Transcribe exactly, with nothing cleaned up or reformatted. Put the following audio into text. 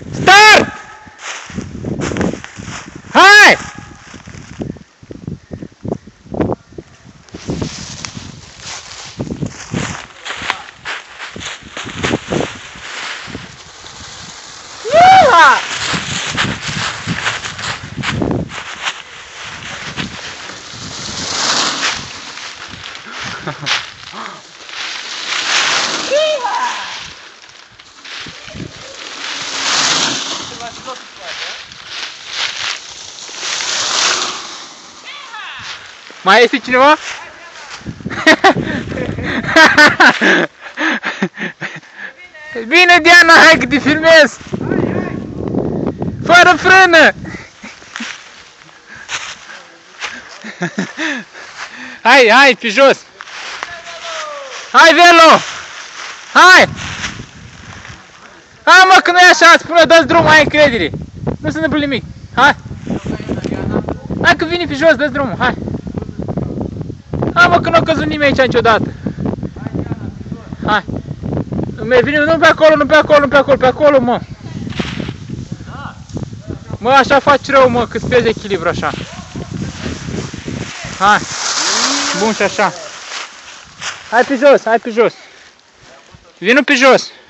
Start! Hai! Mai este cineva? Bine, Diana, hai că te filmez! Fără frână! Hai, hai, pe jos! Hai, Velo! Hai! Hai, mă, că nu e așa, spune, dați drumul, ai încredere! Nu se întâmplă nimic, hai! Hai că vine pe jos, dați drumul, hai! Hai, mă, că nu a căzut nimeni aici niciodată! Hai! Vine, nu pe acolo, nu pe acolo, nu pe acolo, pe acolo, mă! Mă, așa faci rău, mă, că-ți pierzi echilibru așa! Hai! Bun și așa! Hai pe jos, hai pe jos! Vino pe jos!